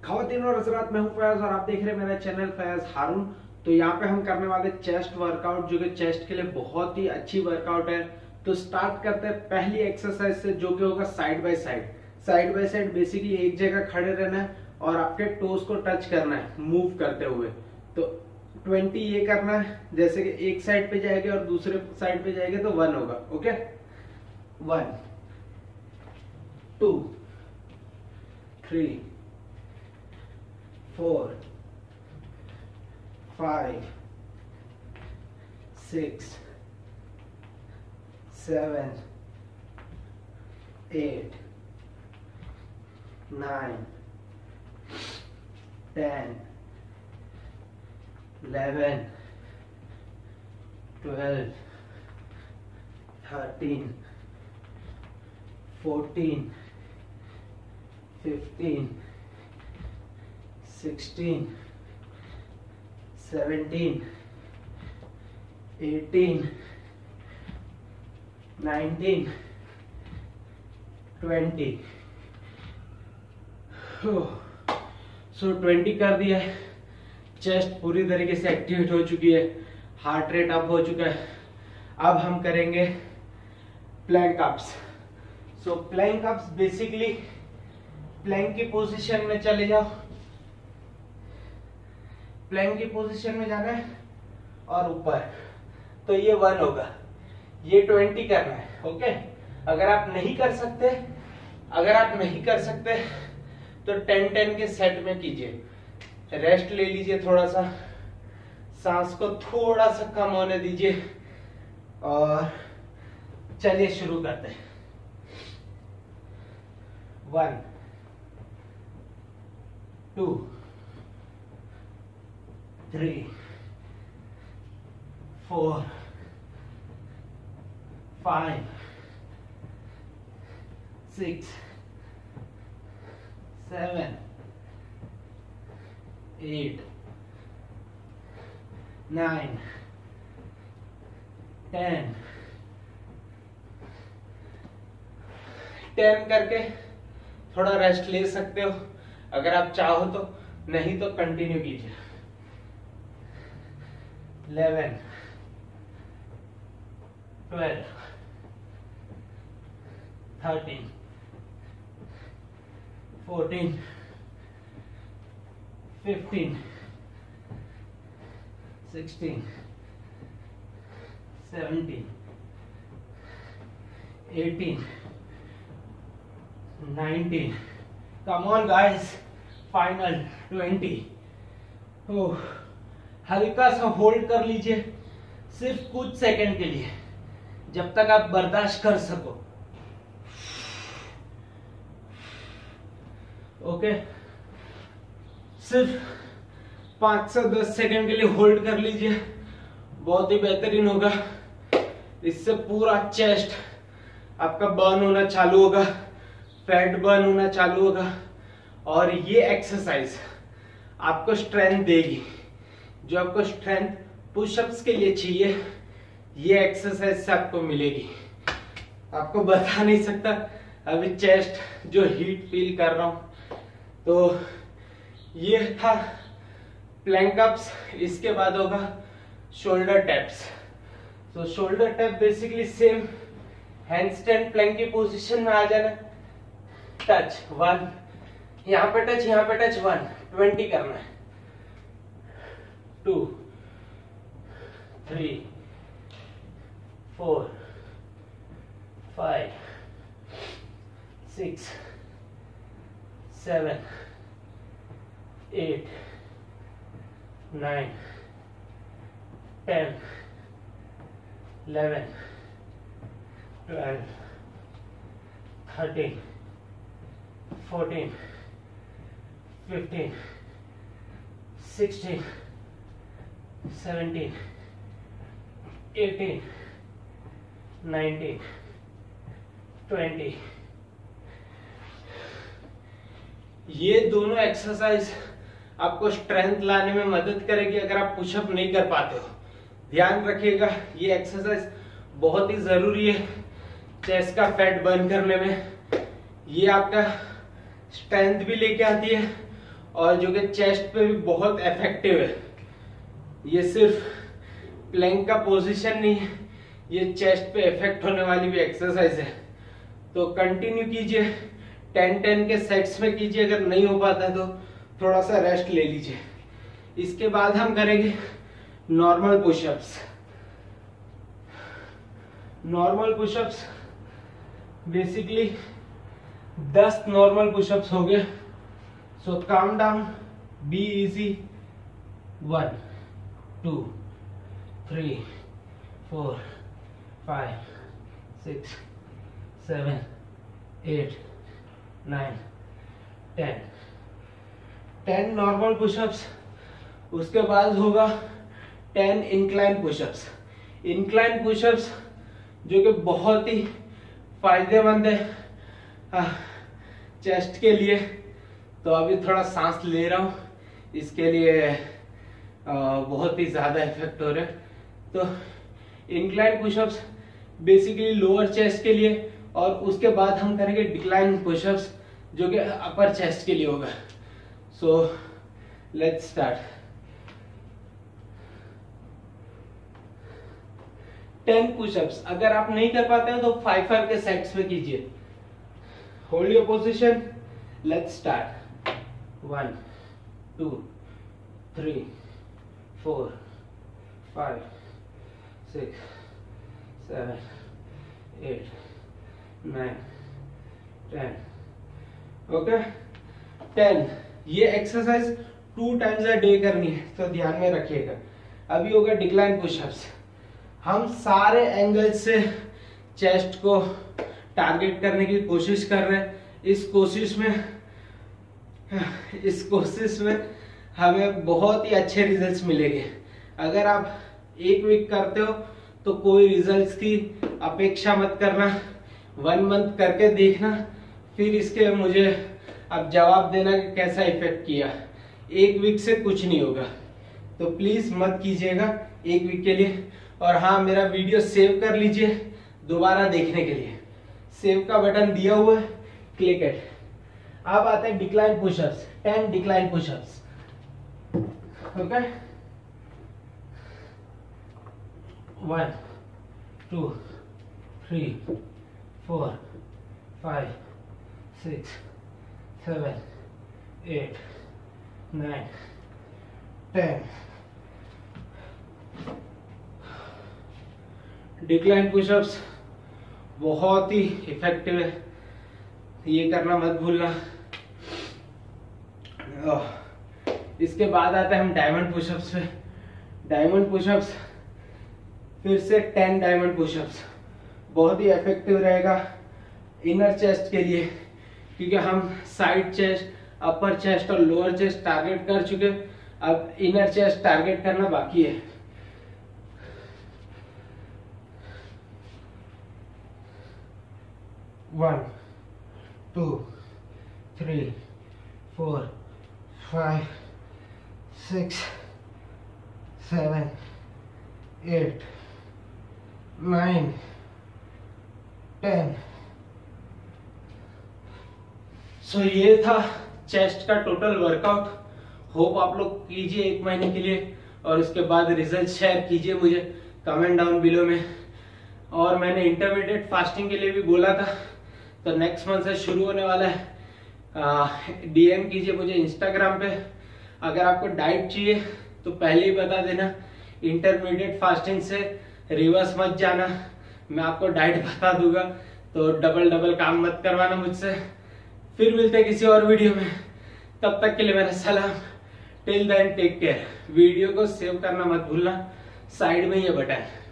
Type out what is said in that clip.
खवातीन और हज़रात, मैं हूं फैज और आप देख रहे हैं मेरा चैनल फैज हारून। तो यहाँ पे हम करने वाले चेस्ट वर्कआउट, जो कि चेस्ट के लिए बहुत ही अच्छी वर्कआउट है। तो स्टार्ट करते हैं पहली एक्सरसाइज से, जो कि होगा side by side. Side by side basically एक जगह खड़े रहना है और आपके टोस को टच करना है मूव करते हुए। तो 20 ये करना है, जैसे कि एक साइड पे जाएगा और दूसरे साइड पे जाएगा तो 1 होगा। ओके, 1 2 3 4 5 6 7 8 9 10 11 12 13 14 15 16 17 18 19 20। सो 20 कर दिया है। चेस्ट पूरी तरीके से एक्टिवेट हो चुकी है, हार्ट रेट अप हो चुका है। अब हम करेंगे plank ups. So plank ups basically plank की पोजीशन में चले जाओ, प्लैंक की पोजीशन में जाना है और ऊपर। तो ये 1 होगा, ये 20 करना है। ओके, अगर आप नहीं कर सकते तो 10-10 के सेट में कीजिए। रेस्ट ले लीजिए, थोड़ा सा सांस को थोड़ा सा कम होने दीजिए और चलिए शुरू करते हैं। 1 2 3 4 5 6 7 8 9 10 करके थोड़ा रेस्ट ले सकते हो अगर आप चाहो तो, नहीं तो कंटिन्यू कीजिए। 11 12 13 14 15 16 17 18 19। Come on guys, final 20। हल्का सा होल्ड कर लीजिए सिर्फ कुछ सेकंड के लिए, जब तक आप बर्दाश्त कर सको। ओके, सिर्फ 5 से 10 सेकंड के लिए होल्ड कर लीजिए, बहुत ही बेहतरीन होगा। इससे पूरा चेस्ट आपका बर्न होना चालू होगा, फैट बर्न होना चालू होगा और ये एक्सरसाइज आपको स्ट्रेंथ देगी। जो आपको स्ट्रेंथ पुशअप्स के लिए चाहिए, ये एक्सरसाइज से आपको मिलेगी। आपको बता नहीं सकता अभी चेस्ट जो हीट फील कर रहा हूं। तो ये था प्लैंक अप्स। इसके बाद होगा शोल्डर टैप्स। तो shoulder tap basically same handstand plank की पोजीशन में आ जाना, टच 1, यहाँ पे टच 1, 20 करना है। 2 3 4 5 6 7 8 9 10 11 12 13 14 15 16 17 18 19 20। ये दोनों एक्सरसाइज आपको स्ट्रेंथ लाने में मदद करेगी अगर आप पुशअप नहीं कर पाते हो। ध्यान रखिएगा, ये एक्सरसाइज बहुत ही जरूरी है चेस्ट का फैट बर्न करने में। ये आपका स्ट्रेंथ भी लेके आती है और जो कि चेस्ट पे भी बहुत इफेक्टिव है। ये सिर्फ प्लैंक का पोजीशन नहीं है, ये चेस्ट पे इफेक्ट होने वाली भी एक्सरसाइज है। तो कंटिन्यू कीजिए, 10-10 के सेट्स में कीजिए। अगर नहीं हो पाता है तो थोड़ा सा रेस्ट ले लीजिए। इसके बाद हम करेंगे normal pushups. Normal pushups basically 10 normal pushups हो गए। So calm down, be easy. 1 2 3 4 5 6 7 8 9 10 10 normal pushups. उसके बाद होगा 10 इंक्लाइन पुशअप्स। इंक्लाइन पुशअप्स जो कि बहुत ही फायदेमंद है चेस्ट के लिए। तो अभी थोड़ा सांस ले रहा हूँ, इसके लिए बहुत ही ज्यादा इफेक्ट हो रहा है। तो incline pushups basically lower chest के लिए, और उसके बाद हम करेंगे डिक्लाइन पुशअप्स जो कि अपर चेस्ट के लिए होगा। So let's start. 10 पुशअप्स। अगर आप नहीं कर पाते हैं तो 5-5 के सेट्स में कीजिए। Hold your position, let's start. 1 2 3 4 5 6 7 8 9 10। Okay, 10। ये एक्सरसाइज 2 टाइम्स अ डे करनी है, तो ध्यान में रखिएगा। अभी होगा डिक्लाइन पुशअप्स। हम सारे एंगल से चेस्ट को टारगेट करने की कोशिश कर रहे हैं। इस कोशिश में हमें बहुत ही अच्छे रिजल्ट्स मिलेंगे। अगर आप 1 वीक करते हो तो कोई रिजल्ट्स की अपेक्षा मत करना, 1 मंथ करके देखना, फिर इसके मुझे अब जवाब देना कि कैसा इफेक्ट किया। 1 वीक से कुछ नहीं होगा, तो प्लीज मत कीजिएगा 1 वीक के लिए। और हाँ, मेरा वीडियो सेव कर लीजिए दोबारा देखने के लिए। सेव का बटन दिया हुआ है, क्लिक इट। अब आते हैं decline pushups. 10 decline pushups. Okay, 1 2 3 4 5 6 7 8 9 10। Decline pushups बहुत ही इफेक्टिव है, ये करना मत भूलना। इसके बाद आता है हम डायमंड पुशअप्स पे। डायमंड पुशअप्स फिर से 10 डायमंड पुशअप्स बहुत ही इफेक्टिव रहेगा इनर चेस्ट के लिए, क्योंकि हम साइड चेस्ट, अपर चेस्ट और लोअर चेस्ट टारगेट कर चुके। अब इनर चेस्ट टारगेट करना बाकी है। 1 2 3 4 5 6 7 8 9 10। सो ये था चेस्ट का टोटल वर्कआउट। होप आप लोग कीजिए 1 महीने के लिए, और उसके बाद रिजल्ट शेयर कीजिए मुझे कमेंट डाउन बिलो में। और मैंने इंटरमीडिएट फास्टिंग के लिए भी बोला था, तो नेक्स्ट मंथ से शुरू होने वाला है। डीएम कीजिए मुझे इंस्टाग्राम पे। अगर आपको डाइट चाहिए तो पहले ही बता देना, इंटरमीडिएट फास्टिंग से रिवर्स मत जाना, मैं आपको डाइट बता दूंगा, तो डबल काम मत करवाना मुझसे। फिर मिलते हैं किसी और वीडियो में, तब तक के लिए मेरा सलाम। Till then take care. Video को सेव करना मत भूलना, साइड में ये बटन।